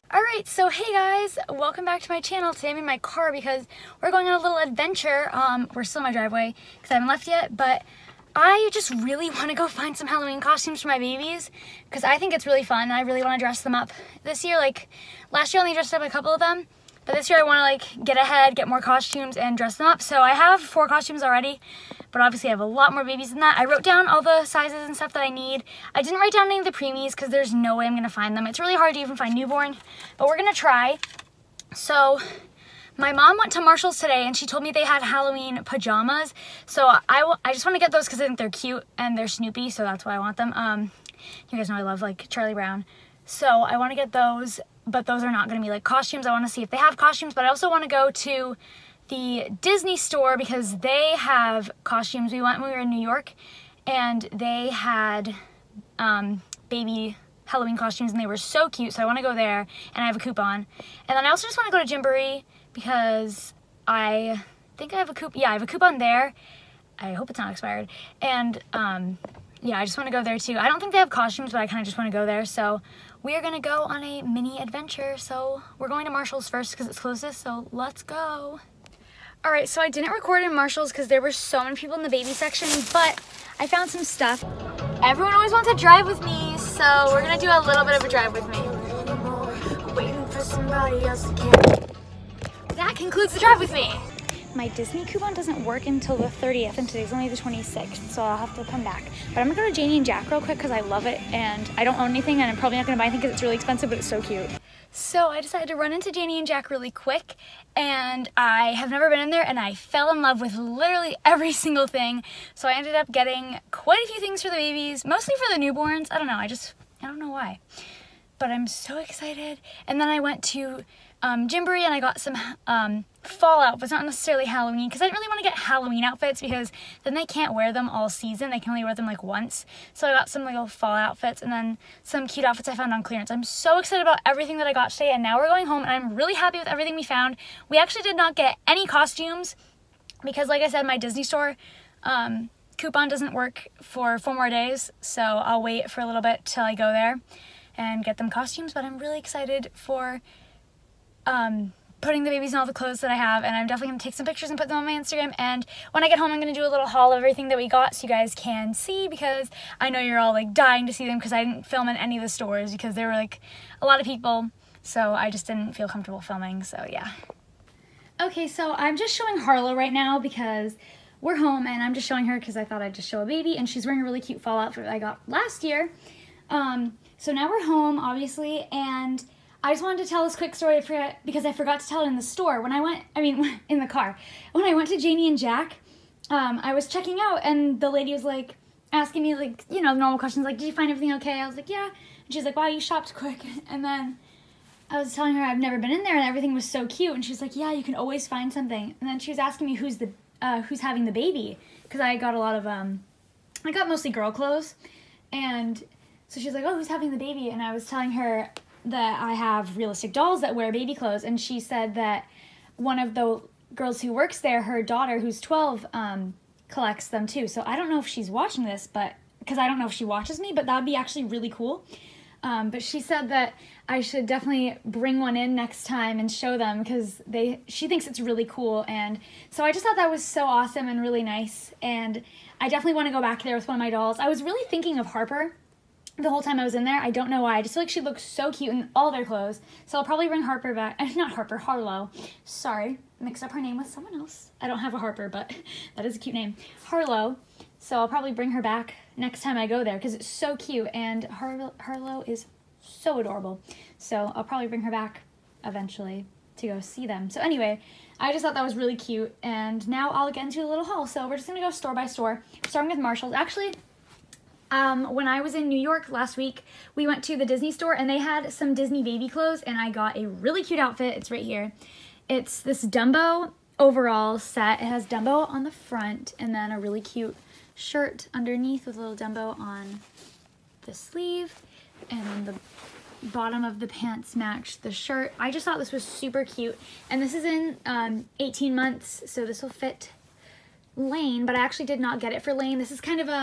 Alright, so hey guys, welcome back to my channel. Today I'm in my car because we're going on a little adventure. We're still in my driveway because I haven't left yet, but I just really want to go find some Halloween costumes for my babies because I think it's really fun. I really want to dress them up this year. Like, last year I only dressed up a couple of them, but this year I want to get ahead, get more costumes, and dress them up. So I have 4 costumes already, but obviously I have a lot more babies than that. I wrote down all the sizes and stuff that I need. I didn't write down any of the preemies because there's no way I'm going to find them. It's really hard to even find newborn, but we're going to try. So my mom went to Marshall's today and she told me they had Halloween pajamas. So I just want to get those because I think they're cute and they're Snoopy, so that's why I want them. You guys know I love Charlie Brown. So I want to get those, but those are not going to be costumes. I want to see if they have costumes, but I also want to go to the Disney store because they have costumes. We went when we were in New York and they had baby Halloween costumes and they were so cute, so I want to go there, and I have a coupon. And then I also just want to go to Gymboree because I think I have a coupon. Yeah, I have a coupon there. I hope it's not expired. And yeah, I just want to go there too. I don't think they have costumes, but I kind of just want to go there. So we are going to go on a mini adventure. So we're going to Marshall's first because it's closest, so let's go. Alright, so I didn't record in Marshall's because there were so many people in the baby section, but I found some stuff. Everyone always wants to drive with me, so we're going to do a little bit of a drive with me. Waiting for somebody else to care. That concludes the drive with me. My Disney coupon doesn't work until the 30th, and today's only the 26th, so I'll have to come back. But I'm going to go to Janie and Jack real quick because I love it, and I don't own anything, and I'm probably not going to buy anything because it's really expensive, but it's so cute. So I decided to run into Janie and Jack really quick, and I have never been in there, and I fell in love with literally every single thing. So I ended up getting quite a few things for the babies, mostly for the newborns. I don't know, I don't know why. But I'm so excited. And then I went to Gymboree and I got some fall outfits, not necessarily Halloween, because I didn't really want to get Halloween outfits because then they can't wear them all season. They can only wear them once. So I got some little fall outfits and then some cute outfits I found on clearance. I'm so excited about everything that I got today, and now we're going home and I'm really happy with everything we found. We actually did not get any costumes because, like I said, my Disney store coupon doesn't work for 4 more days, so I'll wait for a little bit till I go there and get them costumes. But I'm really excited for putting the babies in all the clothes that I have, and I'm definitely going to take some pictures and put them on my Instagram, and when I get home I'm going to do a little haul of everything that we got so you guys can see, because I know you're all dying to see them because I didn't film in any of the stores because there were a lot of people, so I just didn't feel comfortable filming, so yeah. Okay, so I'm just showing Harlow right now because we're home, and I'm just showing her because I thought I'd just show a baby, and she's wearing a really cute fall outfit that I got last year. So now we're home, obviously, and I just wanted to tell this quick story because I forgot to tell it in the store. In the car. When I went to Janie and Jack, I was checking out and the lady was asking me normal questions did you find everything okay? I was like, yeah. And she's like, wow, you shopped quick. And then I was telling her I've never been in there and everything was so cute. And she's like, yeah, you can always find something. And then she was asking me who's having the baby, because I got a lot of, I got mostly girl clothes. And so she's like, oh, who's having the baby? And I was telling her that I have realistic dolls that wear baby clothes, and she said that one of the girls who works there, her daughter who's 12, collects them too. So I don't know if she's watching this, but because I don't know if she watches me, but that would be actually really cool. But she said that I should definitely bring one in next time and show them because she thinks it's really cool, and so I just thought that was so awesome and really nice, and I definitely want to go back there with one of my dolls. I was really thinking of Harper the whole time I was in there. I don't know why. I just feel like she looks so cute in all their clothes. So I'll probably bring Harper back. Not Harper, Harlow. Sorry, mixed up her name with someone else. I don't have a Harper, but that is a cute name. Harlow. So I'll probably bring her back next time I go there because it's so cute, and Harlow is so adorable. So I'll probably bring her back eventually to go see them. So anyway, I just thought that was really cute, and now I'll get into a little haul. So we're just going to go store by store, starting with Marshall's. Actually, when I was in New York last week, we went to the Disney store and they had some Disney baby clothes, and I got a really cute outfit. It's right here. It's this Dumbo overall set. It has Dumbo on the front and then a really cute shirt underneath with a little Dumbo on the sleeve, and then the bottom of the pants matched the shirt. I just thought this was super cute, and this is in 18 months, so this will fit Lane, but I actually did not get it for Lane. This is kind of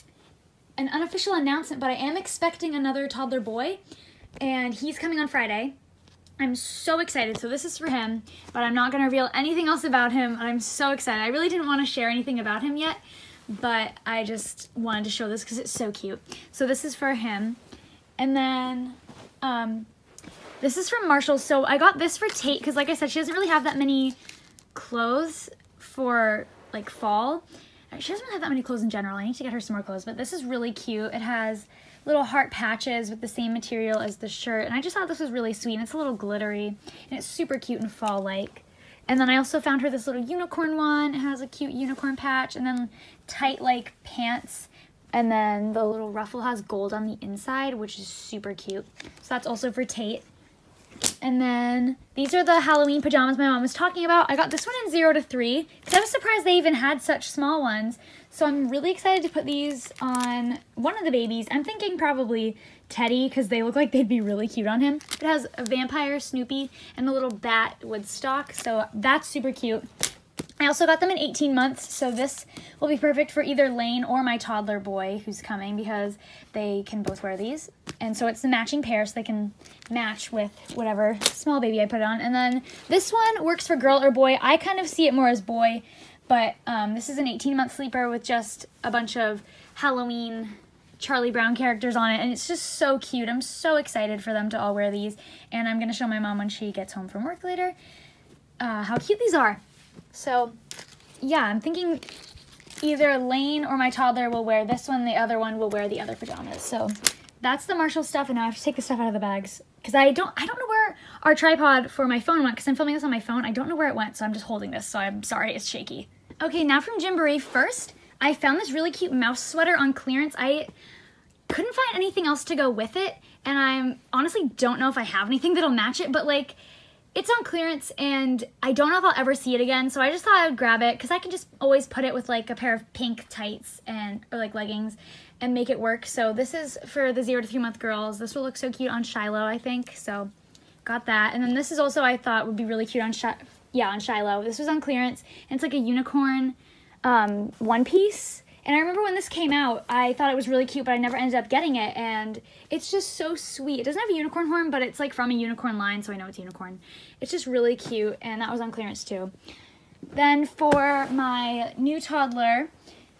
an unofficial announcement, but I am expecting another toddler boy, and he's coming on Friday. I'm so excited. So this is for him, but I'm not going to reveal anything else about him. And I'm so excited. I really didn't want to share anything about him yet, but I just wanted to show this because it's so cute. So this is for him. And then this is from Marshall. So I got this for Tate because, like I said, she doesn't really have that many clothes for like fall. She doesn't really have that many clothes in general. I need to get her some more clothes, but this is really cute. It has little heart patches with the same material as the shirt, and I just thought this was really sweet, and it's a little glittery, and it's super cute and fall-like. And then I also found her this little unicorn one. It has a cute unicorn patch, and then tight like pants, and then the little ruffle has gold on the inside, which is super cute. So that's also for Tate. And then these are the Halloween pajamas my mom was talking about. I got this one in 0 to 3 because I was surprised they even had such small ones. So I'm really excited to put these on one of the babies. I'm thinking probably Teddy because they look like they'd be really cute on him. It has a vampire Snoopy and a little bat Woodstock, so that's super cute. I also got them in 18 months, so this will be perfect for either Lane or my toddler boy who's coming because they can both wear these. And so it's the matching pair, so they can match with whatever small baby I put on. And then this one works for girl or boy. I kind of see it more as boy, but this is an 18-month sleeper with just a bunch of Halloween Charlie Brown characters on it, and it's just so cute. I'm so excited for them to all wear these, and I'm going to show my mom when she gets home from work later how cute these are. So, yeah, I'm thinking either Lane or my toddler will wear this one, the other one will wear the other pajamas. So that's the Marshall stuff, and now I have to take the stuff out of the bags because I don't know where our tripod for my phone went because I'm filming this on my phone. I don't know where it went, so I'm just holding this, so I'm sorry, it's shaky. Okay, now from Gymboree. First, I found this really cute mouse sweater on clearance. I couldn't find anything else to go with it, and I honestly don't know if I have anything that'll match it, but like, it's on clearance, and I don't know if I'll ever see it again, so I just thought I would grab it, because I can just always put it with, like, a pair of pink tights, or, like, leggings, and make it work. So this is for the 0 to 3 month girls. This will look so cute on Shiloh, I think, so got that. And then this is also, I thought, would be really cute on Shiloh. This was on clearance, and it's, like, a unicorn one piece. And I remember when this came out, I thought it was really cute, but I never ended up getting it, and it's just so sweet. It doesn't have a unicorn horn, but it's like from a unicorn line, so I know it's unicorn. It's just really cute, and that was on clearance too. Then for my new toddler,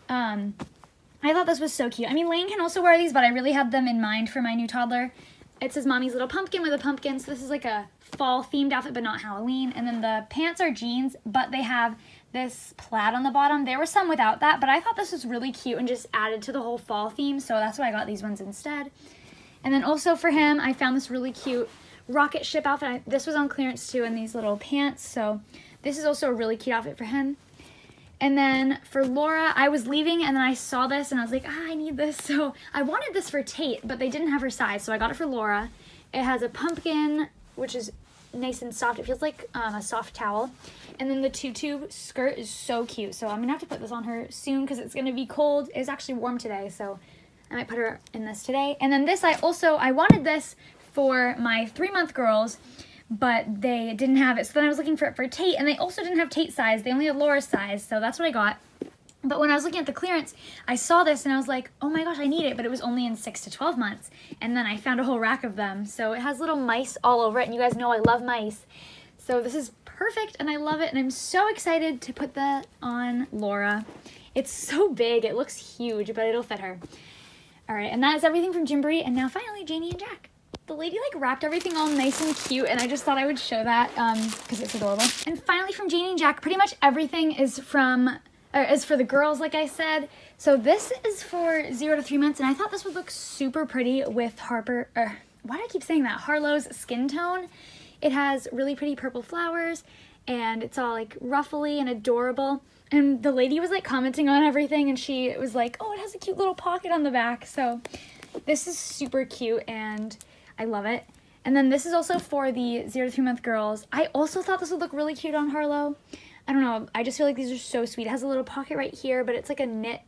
I thought this was so cute. I mean, Lane can also wear these, but I really had them in mind for my new toddler. It says Mommy's Little Pumpkin with a pumpkin, so this is like a fall-themed outfit, but not Halloween. And then the pants are jeans, but they have this plaid on the bottom. There were some without that, but I thought this was really cute and just added to the whole fall theme, so that's why I got these ones instead. And then also for him, I found this really cute rocket ship outfit. This was on clearance too, in these little pants, so this is also a really cute outfit for him. And then for Laura, I was leaving and then I saw this and I was like, I need this. So I wanted this for Tate, but they didn't have her size, so I got it for Laura. It has a pumpkin, which is nice and soft. It feels like a soft towel. And then the tutu skirt is so cute. So I'm going to have to put this on her soon because it's going to be cold. It's actually warm today, so I might put her in this today. And then this, I wanted this for my 3 month girls, but they didn't have it. So then I was looking for it for Tate, and they also didn't have Tate's size. They only had Laura's size, so that's what I got. But when I was looking at the clearance, I saw this and I was like, oh my gosh, I need it, but it was only in 6 to 12 months. And then I found a whole rack of them. So it has little mice all over it, and you guys know I love mice. So this is perfect, and I love it, and I'm so excited to put that on Laura. It's so big, it looks huge, but it'll fit her. All right, and that is everything from Gymboree, and now finally, Janie and Jack. The lady like wrapped everything all nice and cute, and I just thought I would show that because it's adorable. And finally from Janie and Jack, pretty much everything is for the girls, like I said. So this is for 0 to 3 months, and I thought this would look super pretty with why do I keep saying that? Harlow's skin tone. It has really pretty purple flowers, and it's all like ruffly and adorable. And the lady was like commenting on everything, and she was like, oh, it has a cute little pocket on the back. So this is super cute, and I love it. And then this is also for the 0 to 3 month girls. I also thought this would look really cute on Harlow. I don't know, I just feel like these are so sweet. It has a little pocket right here, but it's like a knit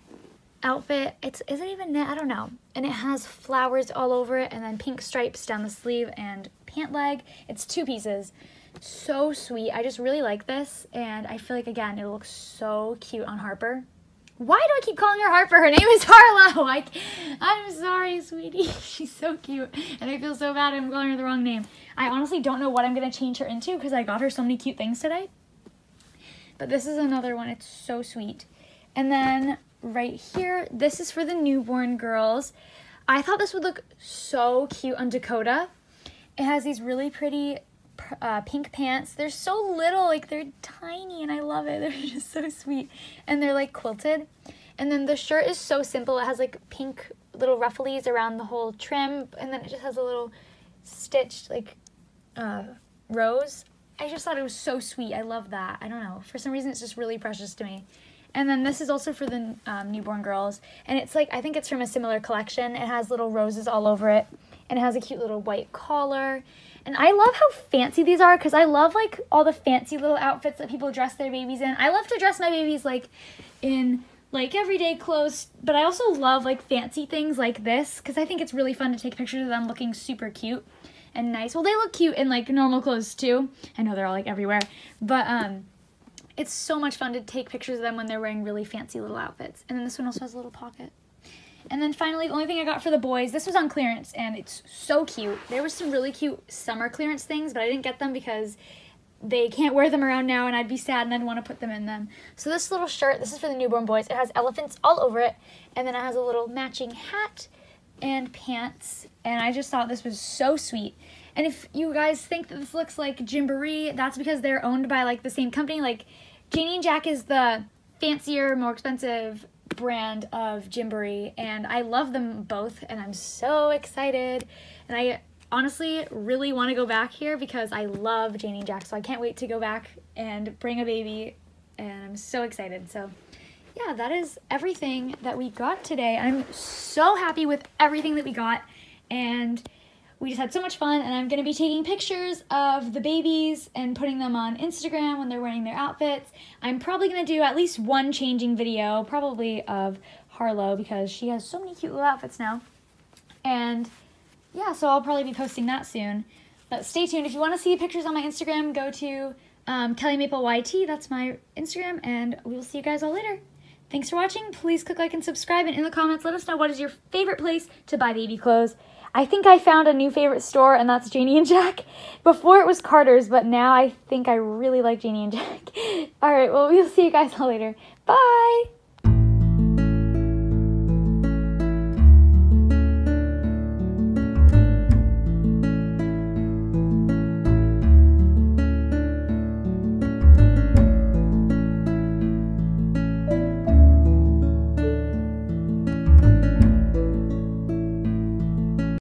outfit. Is it even knit? I don't know. And it has flowers all over it, and then pink stripes down the sleeve and pant leg. It's 2 pieces. So sweet. I just really like this, and I feel like, again, it looks so cute on Harper. Why do I keep calling her Harper? Her name is Harlow. I'm sorry, sweetie. She's so cute. And I feel so bad I'm calling her the wrong name. I honestly don't know what I'm going to change her into because I got her so many cute things today. But this is another one. It's so sweet. And then right here, this is for the newborn girls. I thought this would look so cute on Dakota. It has these really pretty pink pants. They're so little, like they're tiny, and I love it. They're just so sweet, and they're like quilted. And then the shirt is so simple. It has like pink little rufflies around the whole trim, and then it just has a little stitched like rose. I just thought it was so sweet. I love that. I don't know, for some reason it's just really precious to me. And then this is also for the newborn girls, and it's like, I think it's from a similar collection. It has little roses all over it, and it has a cute little white collar. And I love how fancy these are because I love like all the fancy little outfits that people dress their babies in. I love to dress my babies like in like everyday clothes, but I also love like fancy things like this because I think it's really fun to take pictures of them looking super cute and nice. Well, they look cute in like normal clothes too. I know they're all like everywhere, but it's so much fun to take pictures of them when they're wearing really fancy little outfits. And then this one also has a little pocket. And then finally, the only thing I got for the boys, this was on clearance, and it's so cute. There were some really cute summer clearance things, but I didn't get them because they can't wear them around now, and I'd be sad, and I'd want to put them in them. So this little shirt, this is for the newborn boys. It has elephants all over it, and then it has a little matching hat and pants, and I just thought this was so sweet. And if you guys think that this looks like Gymboree, that's because they're owned by like the same company. Like Janie and Jack is the fancier, more expensive brand of Gymboree, and I love them both, and I'm so excited. And I honestly really want to go back here because I love Janie and Jack, so I can't wait to go back and bring a baby, and I'm so excited. So yeah, that is everything that we got today. I'm so happy with everything that we got, and we just had so much fun, and I'm going to be taking pictures of the babies and putting them on Instagram when they're wearing their outfits. I'm probably going to do at least one changing video, probably of Harlow, because she has so many cute little outfits now. And yeah, so I'll probably be posting that soon. But stay tuned. If you want to see pictures on my Instagram, go to Kelli Maple YT. That's my Instagram, and we will see you guys all later. Thanks for watching. Please click like and subscribe, and in the comments, let us know what is your favorite place to buy baby clothes. I think I found a new favorite store, and that's Janie and Jack. Before it was Carter's, but now I think I really like Janie and Jack. All right, well, we'll see you guys all later. Bye!